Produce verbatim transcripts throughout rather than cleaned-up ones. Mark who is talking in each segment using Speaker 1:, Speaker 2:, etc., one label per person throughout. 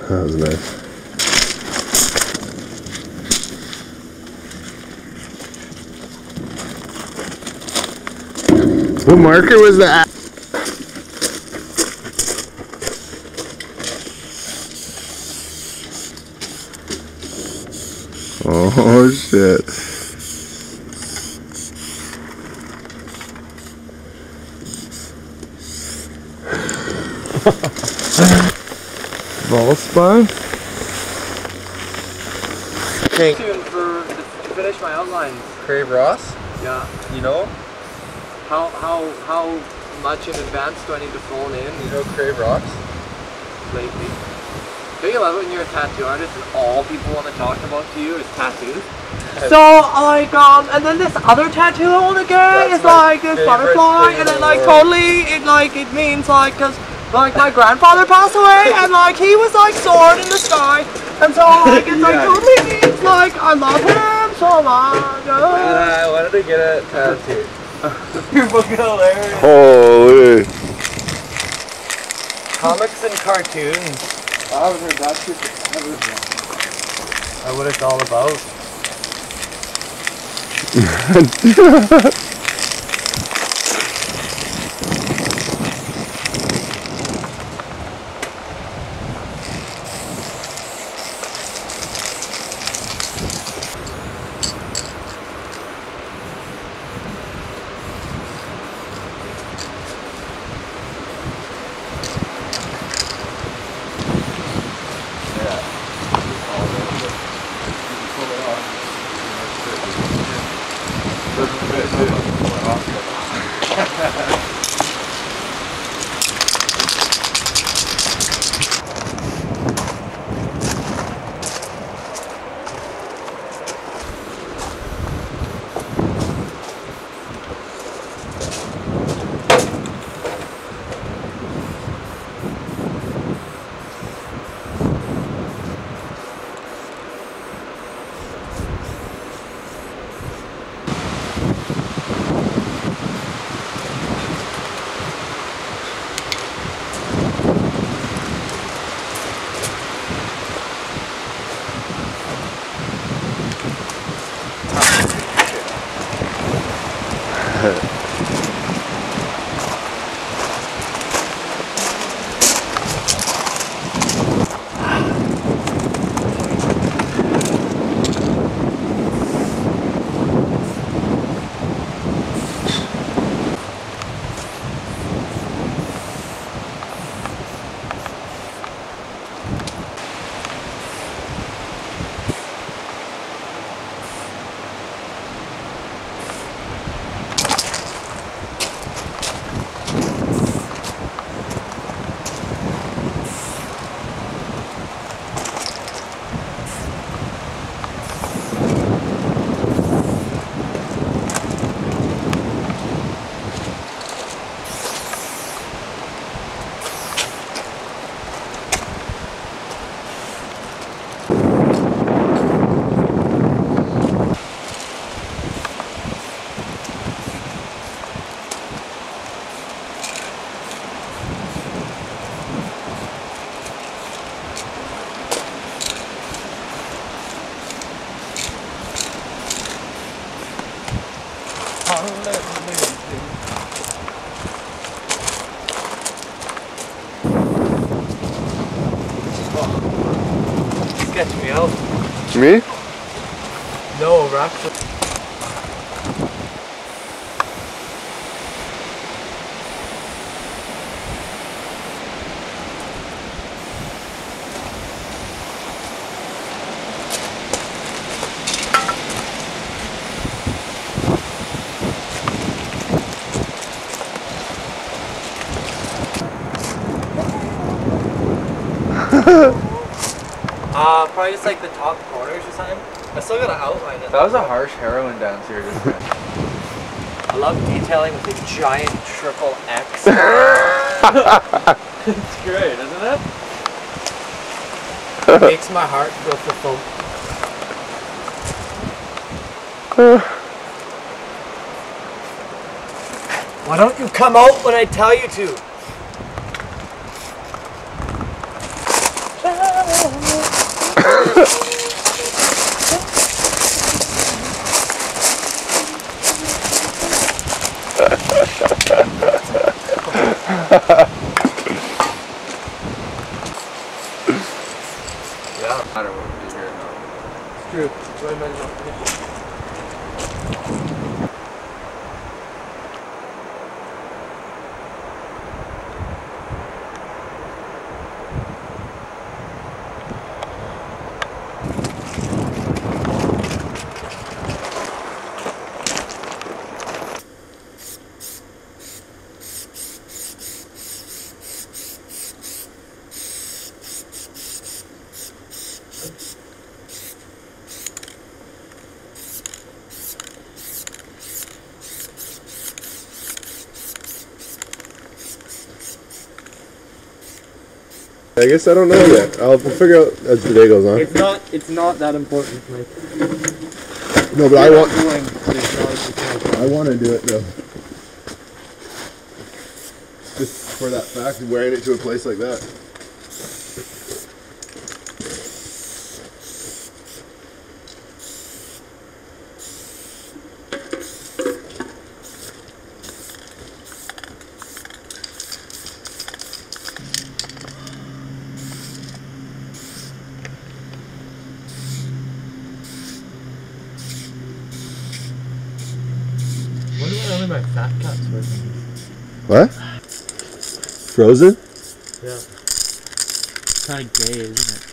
Speaker 1: That was nice. What marker was that? Oh shit. Ball spine?
Speaker 2: Thank you for to finish my outlines.
Speaker 3: Crave Ross?
Speaker 2: Yeah.
Speaker 3: You know?
Speaker 2: How how how much in advance do I need to phone in?
Speaker 3: You know Crave Ross?
Speaker 2: Lately. Don't you love it when you're a tattoo artist and all people want to talk about to you is tattoos? So like um and then this other tattoo I want to get
Speaker 3: That's
Speaker 2: is like this
Speaker 3: favorite
Speaker 2: butterfly
Speaker 3: thing
Speaker 2: and
Speaker 3: in
Speaker 2: it
Speaker 3: the
Speaker 2: like
Speaker 3: world.
Speaker 2: totally it like it means like because like my grandfather passed away and like he was like soared in the sky and so like it's like
Speaker 3: Yeah.
Speaker 2: totally means like I love him so much. Oh.
Speaker 3: Uh, I wanted to get a tattoo. You're fucking hilarious.
Speaker 1: Holy.
Speaker 2: Comics and cartoons
Speaker 3: I haven't heard that shit forever.
Speaker 2: are what it's all about. Sketch me out.
Speaker 1: Me?
Speaker 2: No, Rax. Uh, probably just like the top corners or something. I still gotta outline it.
Speaker 3: That was a harsh heroin dance you were just doing.
Speaker 2: I love detailing with a giant triple X.
Speaker 3: It's great, isn't it?
Speaker 2: It makes my heart go for thump. Why don't you come out when I tell you to?
Speaker 3: Yeah, I don't want to be here now.
Speaker 2: It's true. That's why I might as well finish it.
Speaker 1: I guess I don't know yet. I'll figure out as the day goes on.
Speaker 2: It's not. It's not that important, Mike.
Speaker 1: No, but I want.
Speaker 2: Doing, but it's not as important.
Speaker 1: I want to do it though. Just for that fact of wearing it to a place like that.
Speaker 2: What do I only my fat cats with?
Speaker 1: What? Frozen?
Speaker 2: Yeah. Kind of gay, isn't it?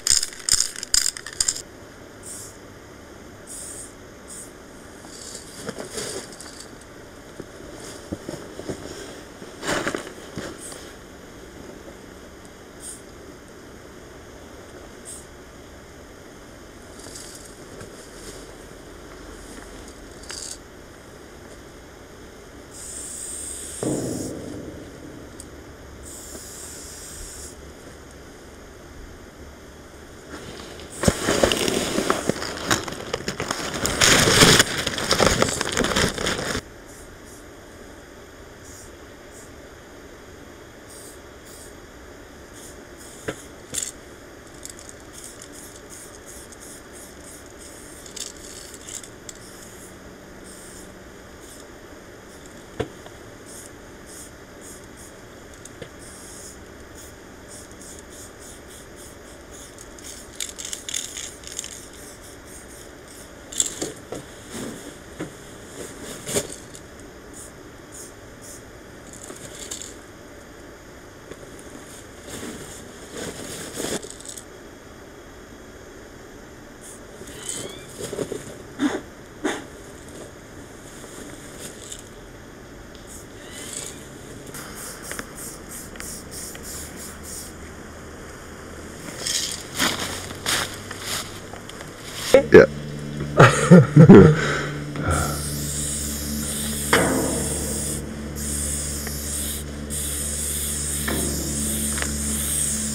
Speaker 1: Yeah.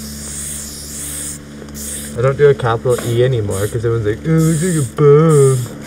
Speaker 3: I don't do a capital E anymore because everyone's like, oh, it looks like a bum.